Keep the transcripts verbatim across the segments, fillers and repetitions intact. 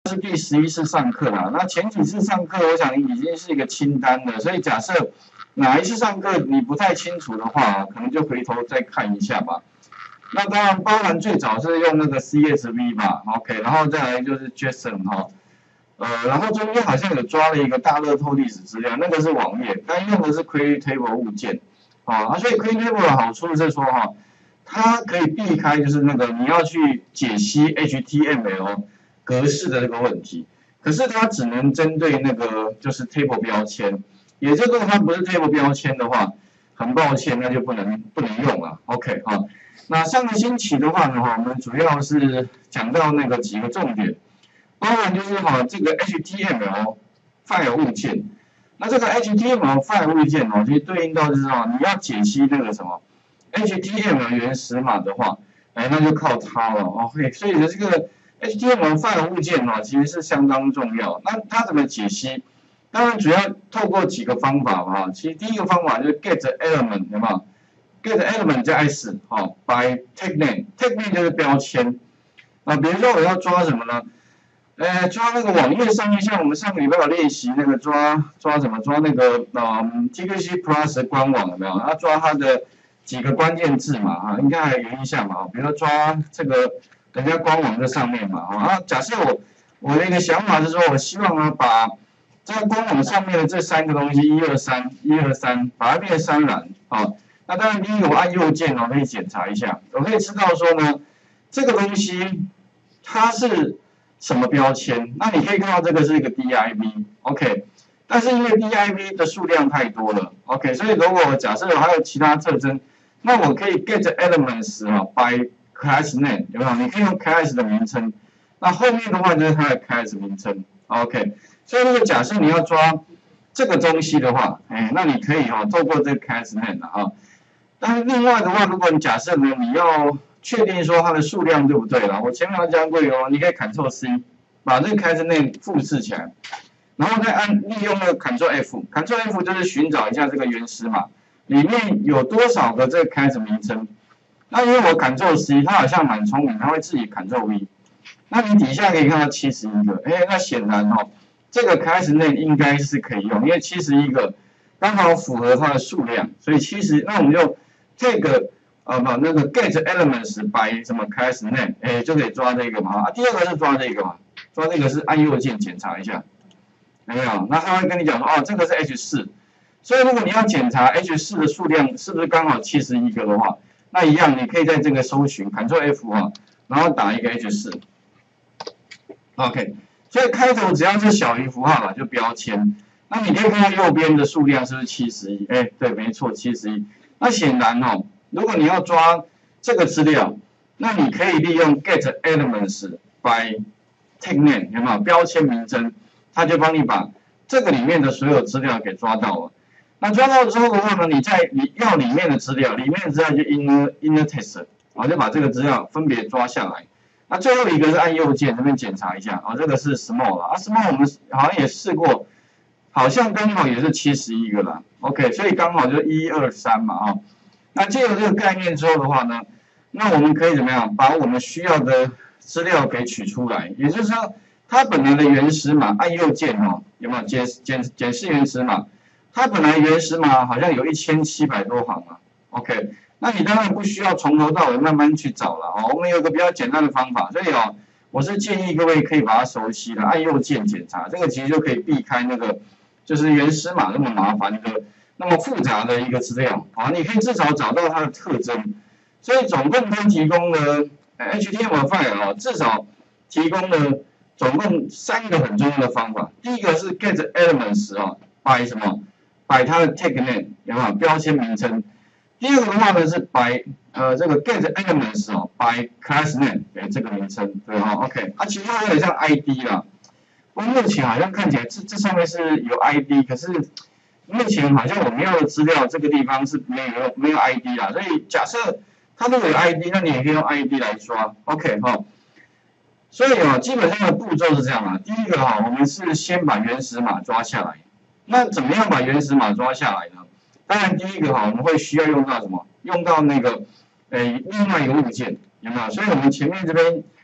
是第十一次上课啦。那前几次上课，我想已经是一个清单了，所以假设哪一次上课你不太清楚的话，可能就回头再看一下吧。那当然，包含最早是用那个 C S V 嘛 ，OK， 然后再来就是 JSON 哈，呃，然后中间好像有抓了一个大乐透历史资料，那个是网页，但用的是 Query Table 物件，啊，所以 Query Table 的好处是说哈，它可以避开就是那个你要去解析 H T M L 格式的这个问题，可是它只能针对那个就是 Table 标签，也就是说它不是 Table 标签的话，很抱歉，那就不能不能用了 ，OK 哈。那上个星期的话呢，哈，我们主要是讲到那个几个重点，包含就是哈这个 H T M L file 物件，那这个 H T M L file 物件哦，其实对应到就是哦，你要解析那个什么 H T M L 原始码的话，哎，那就靠它了 ，OK， 所以呢这个 H T M L file 物件哦，其实是相当重要。那它怎么解析？当然主要透过几个方法嘛，其实第一个方法就是 get element， 有没有？ get element 加 s 哦 by tag name，tag name 就是标签啊。比如说我要抓什么呢？呃，抓那个网页上面，像我们上个礼拜有练习那个抓抓什么？抓那个嗯 T Q C Plus 官网有没有？要抓它的几个关键字嘛啊，应该还有印象嘛。比如说抓这个人家官网在上面嘛啊。假设我我的一个想法是说，我希望呢把这个官网上面的这三个东西一二三一二三，把它变成三栏啊。那当然，第一个我按右键哦，可以检查一下，我可以知道说呢，这个东西它是什么标签。那你可以看到这个是一个 div，OK， 但是因为 div 的数量太多了 ，OK， 所以如果假设还有其他特征，那我可以 get elements 啊 by class name， 有没有？你可以用 class 的名称，那后面的话就是它的 class 名称 ，OK。所以如果假设你要抓这个东西的话，哎，那你可以哈、哦、透过这个 class name 啊。但是另外的话，如果你假设呢，你要确定说它的数量对不对了，我前面有讲过哦，你可以 Ctrl C 把这个 class name 复制起来，然后再按利用那个 Ctrl F，Ctrl F 就是寻找一下这个原始码里面有多少个这个 class 名称。那因为我 Ctrl C， 它好像蛮聪明，它会自己 Ctrl V。那你底下可以看到七十一个，哎，那显然哦，这个 class name 应该是可以用，因为七十一个刚好符合它的数量，所以七十，那我们就这个呃不那个 get elements by 什么 class name， 哎就可以抓这个嘛啊。第二个是抓这个嘛，抓这个是按右键检查一下，有没有？那他会跟你讲说哦，这个是 H 四， 所以如果你要检查 H 四 的数量是不是刚好七十一个的话，那一样你可以在这个搜寻 Ctrl F 啊，然后打一个 H 四。OK， 所以开头只要是小于符号嘛，就标签。那你可以看到右边的数量是不是七十一？哎，对，没错，七十一。那显然哦，如果你要抓这个资料，那你可以利用 get elements by tag name， 有没有？标签名称，它就帮你把这个里面的所有资料给抓到了。那抓到之后的话呢，你在你要里面的资料，里面的资料就 inner inner text， 我就把这个资料分别抓下来。那最后一个是按右键这边检查一下啊，这个是 small 啊 ，small 我们好像也试过。好像刚好也是七十一个啦 ，OK， 所以刚好就一二三嘛啊。那借由这个概念之后的话呢，那我们可以怎么样把我们需要的资料给取出来？也就是说，它本来的原始码按右键哦，有没有检检检视原始码？它本来原始码好像有一千七百多行啊 ，OK， 那你当然不需要从头到尾慢慢去找了哦。我们有个比较简单的方法，所以哦，我是建议各位可以把它熟悉的，按右键检查，这个其实就可以避开那个。就是原始码那么麻烦的、那么复杂的一个资料啊，你可以至少找到它的特征。所以总共它提供了 H T M L file 啊，至少提供了总共三个很重要的方法。第一个是 get elements 啊 ，by 什么 ？by 它的 tag name 有没有标签名称？第二个的话呢是 by 呃这个 get elements 哦 ，by class name 哎这个名称对哈 ，OK， 啊其他还有像 I D 啦。目前好像看起来这这上面是有 I D， 可是目前好像我们要的资料这个地方是没有没有 I D 啦，所以假设它如果有 I D， 那你也可以用 I D 来抓 ，OK 哈。所以啊，基本上的步骤是这样啊。第一个哈，我们是先把原始码抓下来。那怎么样把原始码抓下来呢？当然第一个哈，我们会需要用到什么？用到那个诶另外一个物件，有没有？所以我们前面这边。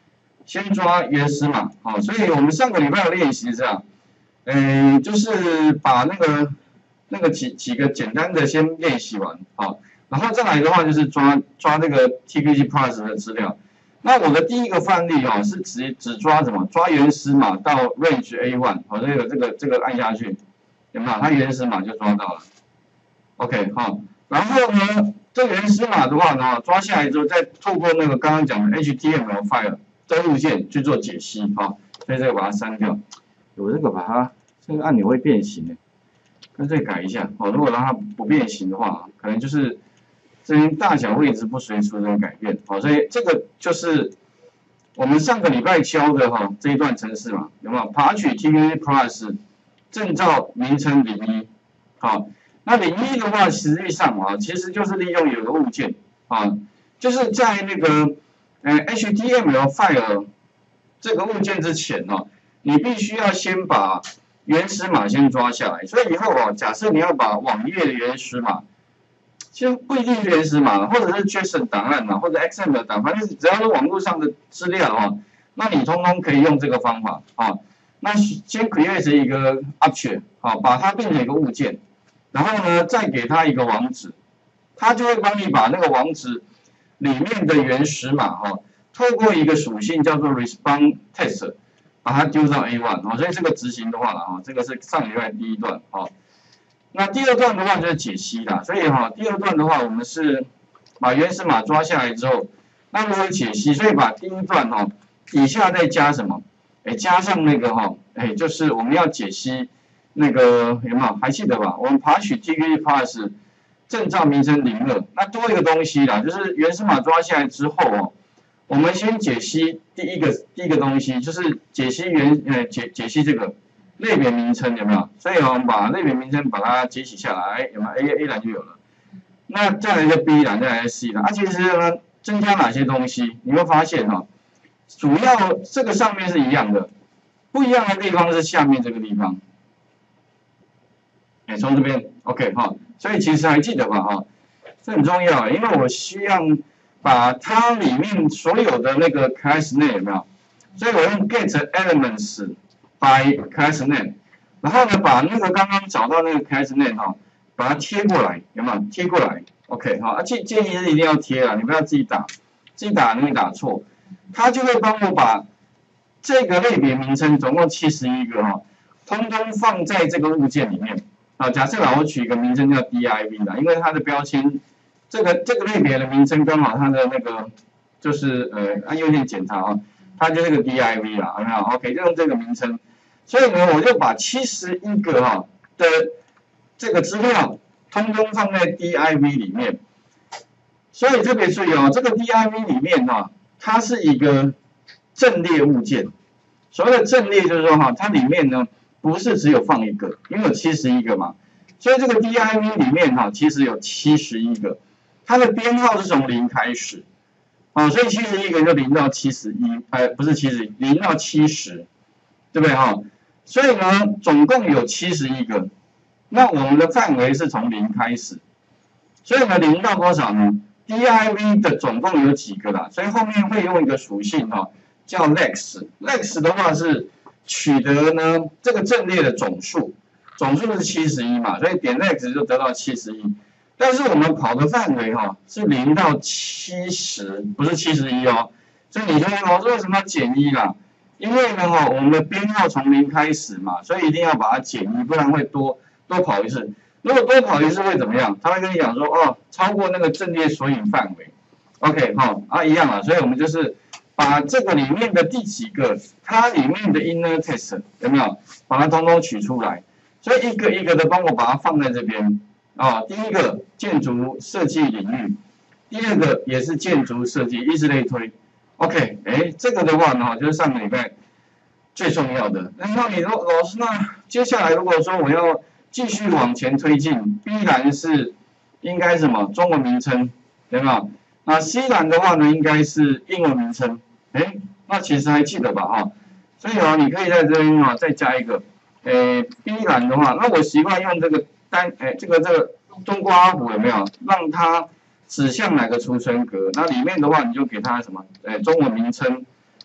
先抓原始码，好，所以我们上个礼拜的练习是这样，嗯，就是把那个那个几几个简单的先练习完，好，然后再来的话就是抓抓这个 T P G Plus 的资料。那我的第一个范例哈、哦、是只只抓什么？抓原始码到 range A 一，好，这个这个这个按下去，有没有？它原始码就抓到了。OK 好，然后呢，这原始码的话呢，抓下来之后，再透过那个刚刚讲的 H T M L file 的路线去做解析哈，所以这个把它删掉。有这个把它这个按钮会变形的，干脆改一下哦。如果让它不变形的话，可能就是这边大小位置不随出这种改变，好，所以这个就是我们上个礼拜教的哈这一段程式嘛，有没有？爬取 T P G Plus 证照名称零一，好。那零一的话，实际上啊，其实就是利用有个物件啊，就是在那个呃 H T M L file 这个物件之前哦、啊，你必须要先把原始码先抓下来。所以以后哦、啊，假设你要把网页的原始码，其实不一定是原始码，或者是 JSON 档案嘛，或者 X M L 档，反正只要是网络上的资料的话，那你通通可以用这个方法啊。那先 create 一个 object 啊，把它变成一个物件。然后呢，再给他一个网址，他就会帮你把那个网址里面的原始码哈、哦，透过一个属性叫做 response test， 把它丢到 A 一，哦，所以这个执行的话了哈，这个是上礼拜第一段哈、哦。那第二段的话就是解析啦，所以哈、哦，第二段的话我们是把原始码抓下来之后，那如何解析？所以把第一段哈、哦、底下再加什么？哎，加上那个哈、哦，哎，就是我们要解析。那个有没有还记得吧？我们爬取 T P G Plus 证照名称零二，那多一个东西啦，就是原始码抓下来之后哦，我们先解析第一个第一个东西，就是解析原呃解解析这个类别名称有没有？所以我们把类别名称把它解析下来，有没有 ？A A 栏就有了。那再来就 B 栏，再来 C 栏。啊，其实呢，增加哪些东西？你会发现哈、哦，主要这个上面是一样的，不一样的地方是下面这个地方。哎，从这边 OK 哈，所以其实还记得吧哈，这很重要，因为我需要把它里面所有的那个 class name 有没有？所以我用 get elements by class name， 然后呢把那个刚刚找到那个 class name 哈，把它贴过来，有没有？贴过来 OK 好，建建议是一定要贴啊，你不要自己打，自己打容易打错，它就会帮我把这个类别名称总共七十一个哈，通通放在这个物件里面。啊，假设啦，我取一个名称叫 D I V 啦，因为它的标签，这个这个类别的名称刚好它的那个就是呃按右键检查啊，它就是个 D I V 啦，有没有 ？OK， 就用这个名称，所以呢，我就把七十一个哈、啊、的这个资料通通放在 D I V 里面，所以特别注意哦，这个 D I V 里面哈、啊，它是一个阵列物件，所谓的阵列就是说哈、啊，它里面呢。不是只有放一个，因为有七十一个嘛，所以这个 D I V 里面哈、啊，其实有七十一个，它的编号是从零开始，啊，所以七十一个就零到七十一，呃，不是七十，零到七十，对不对哈？所以呢，总共有七十一个，那我们的范围是从零开始，所以呢，零到多少呢 ？D I V 的总共有几个啦？所以后面会用一个属性哈、啊，叫 lex，lex 的话是。取得呢这个阵列的总数，总数是七十一嘛，所以点 lex 就得到七十一。但是我们跑的范围哈、哦、是零到七十，不是七十一哦。所以你说老师为什么要减一啦？因为呢哈、哦、我们的编号从零开始嘛，所以一定要把它减一，不然会多多跑一次。如果多跑一次会怎么样？他会跟你讲说哦，超过那个阵列索引范围。OK 哈、哦、啊一样啊，所以我们就是。把这个里面的第几个，它里面的 inner text 有没有把它通通取出来？所以一个一个的帮我把它放在这边啊、哦。第一个建筑设计领域，第二个也是建筑设计，以此类推。OK， 哎，这个的话呢，就是上个礼拜最重要的。那你说老师，那接下来如果说我要继续往前推进 ，B 栏是应该什么？中文名称，有没有？那 C 栏的话呢，应该是英文名称。哎，那其实还记得吧？哈，所以啊，你可以在这边啊再加一个，诶 ，B 栏的话，那我习惯用这个单，诶，这个这个中括弧有没有？让它指向哪个储存格？那里面的话，你就给它什么？诶，中文名称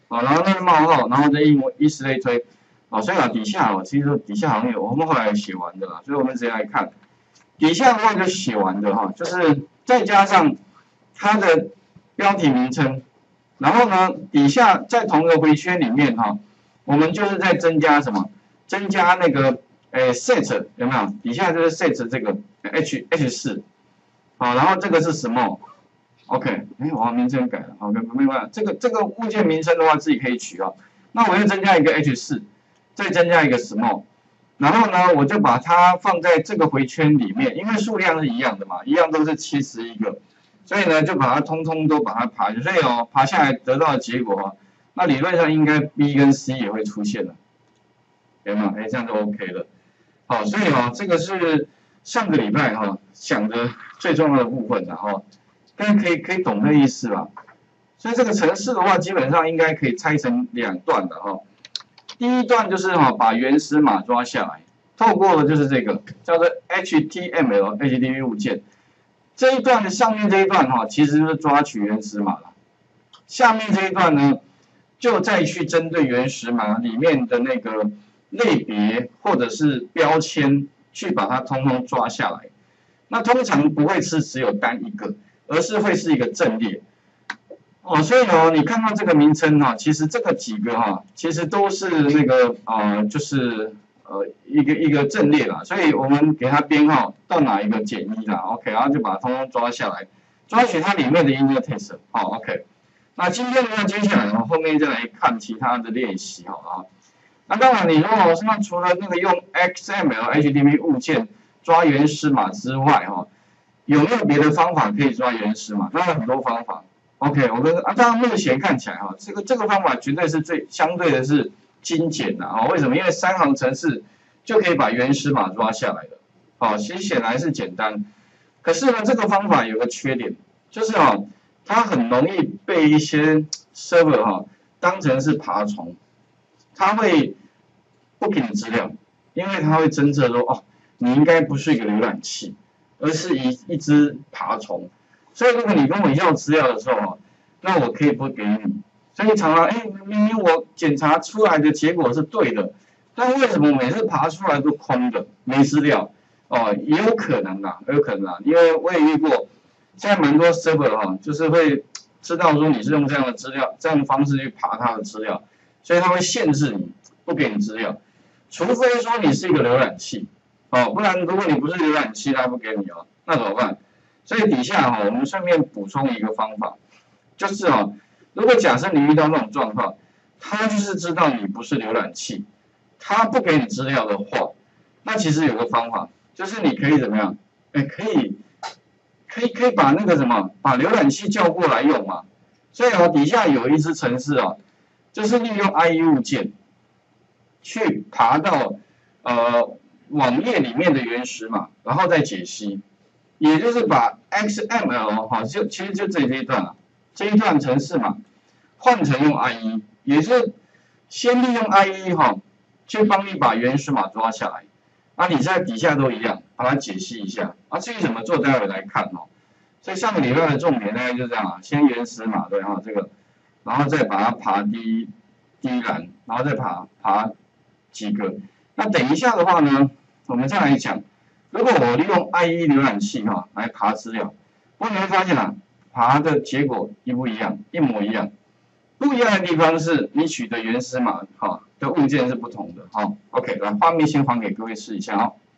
好，然后那个冒号，然后再以以此类推，好，所以啊底下哦，其实底下好像有我们后来写完的啦，所以我们直接来看底下的话就写完的哈，就是再加上它的标题名称，然后呢底下在同一个回圈里面哈，我们就是在增加什么？增加那个诶 set 有没有？底下就是 set 这个 h h 四，好，然后这个是 small。OK， 哎，我名称改了，好，没没关系。这个这个物件名称的话，自己可以取啊。那我又增加一个 H 四，再增加一个 small， 然后呢，我就把它放在这个回圈里面，因为数量是一样的嘛，一样都是七十一个，所以呢，就把它通通都把它爬，所以哦，爬下来得到的结果啊，那理论上应该 B 跟 C 也会出现了，有没有？哎，这样就 OK 了。好，所以哦，这个是上个礼拜哈、哦、讲的最重要的部分，然后。大家可以可以懂这意思吧？所以这个程式的话，基本上应该可以拆成两段的哈。第一段就是哈把原始码抓下来，透过的就是这个叫做 H T M L H T M L 物件。这一段的上面这一段哈，其实就是抓取原始码了。下面这一段呢，就再去针对原始码里面的那个类别或者是标签，去把它通通抓下来。那通常不会是只有单一个。而是会是一个阵列，哦，所以哦，你看到这个名称哈，其实这个几个哈，其实都是那个呃，就是呃一个一个阵列啦，所以我们给它编号到哪一个减一啦 ，OK， 然后就把它通通抓下来，抓取它里面的 indentation， 好 ，OK。那今天的话，接下来我后面再来看其他的练习好了啊。那当然，你如果是除了那个用 X M L H T M L 物件抓原始码之外哈。有没有别的方法可以抓原始码？当然很多方法。OK， 我跟啊，当然目前看起来哈，这个这个方法绝对是最相对的是精简的啊。为什么？因为三行程式就可以把原始码抓下来的。好，其实显然是简单。可是呢，这个方法有个缺点，就是哈，它很容易被一些 server 哈当成是爬虫，它会不给你资料，因为它会侦测说哦，你应该不是一个浏览器。而是一一只爬虫，所以如果你跟我要资料的时候，那我可以不给你。所以常常，哎，明明我检查出来的结果是对的，但为什么每次爬出来都空的，没资料？哦，也有可能啦，也有可能啦，因为我也遇过，现在蛮多 server 哈，就是会知道说你是用这样的资料、这样的方式去爬它的资料，所以它会限制你，不给你资料，除非说你是一个浏览器。哦，不然如果你不是浏览器，它不给你哦，那怎么办？所以底下哈、哦，我们顺便补充一个方法，就是哦，如果假设你遇到那种状况，它就是知道你不是浏览器，它不给你资料的话，那其实有个方法，就是你可以怎么样？哎，可以，可以可以把那个什么，把浏览器叫过来用嘛。所以哦，底下有一支程式哦，就是利用 I E 物件去爬到呃。网页里面的原始码，然后再解析，也就是把 X M L 哈，就其实就这这一段啊，这一段程式码换成用 I E， 也是先利用 I E 哈，去帮你把原始码抓下来，啊，你在底下都一样，把它解析一下，啊，至于怎么做，待会来看哦。所以上个礼拜的重点大概就这样啊，先原始码对哈，这个，然后再把它爬第一第一栏，然后再爬爬几个，那等一下的话呢？我们再来讲，如果我利用 I E 浏览器哈来爬资料，不过你会发现啊，爬的结果一不一样，一模一样。不一样的地方是你取的原始码哈的物件是不同的哈。OK， 来画面先还给各位试一下哦。